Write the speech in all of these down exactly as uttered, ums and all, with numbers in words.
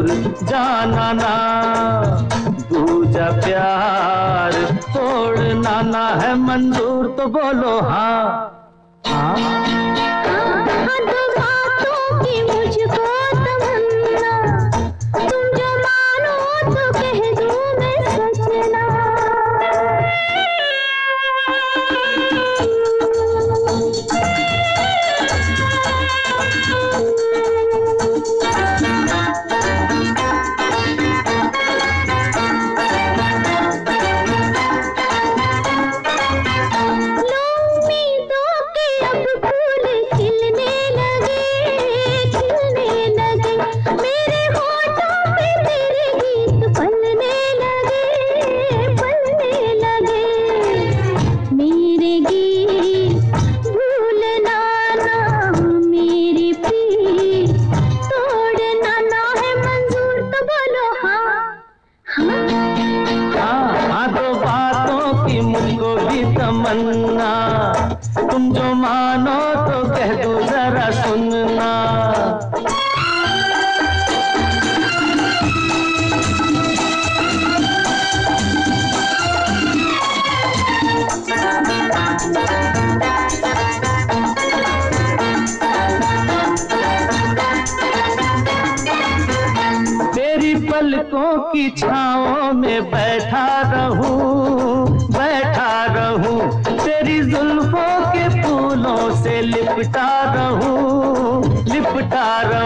दूर जाना ना, दूजा प्यार तोड़ना ना है मंजूर, तो बोलो हाँ हाँ। हाँ तो बातों की मुझको तमन्ना, तुम जो मानो तो कह दूं मैं सच ना। तमन्ना तुम जो मानो तो कह दो जरा सुनना। तेरी पलकों की छाँव में बैठा रहूं बैठा रहूं, तेरी जुल्फों के फूलों से लिपटा रहूं लिपटा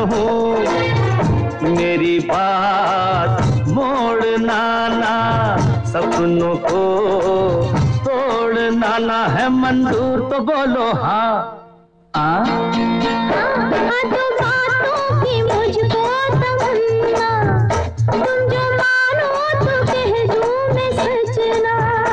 रहूं। मेरी बात मोड़ना ना, सपनों को तोड़ना ना है मंजूर, तो बोलो हाँ हाँ। हाँ तो बातों की मुझको तमन्ना, तुम जो मानो तो कह दूं मैं सच ना।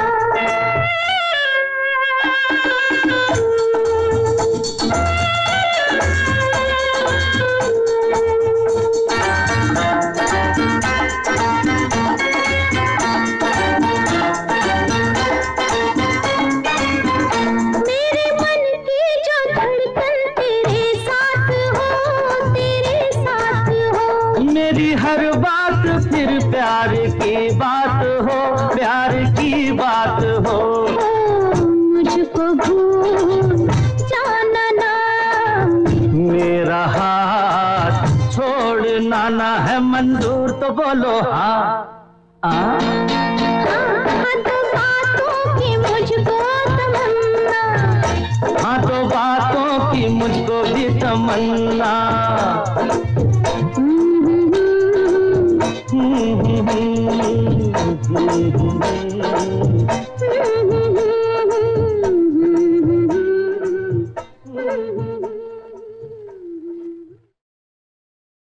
मेरे मन की जो धड़कन तेरे साथ हो तेरे साथ हो, मेरी हर बात फिर प्यार की बात हो प्यार की बात हो। मुझको भूल जाना ना, मेरा हाथ छोड़ना ना है मंजूर, तो बोलो हाँ हाँ। हाँ तो बातों की मुझको तमन्ना, हाँ तो बातों की मुझको भी तमन्ना।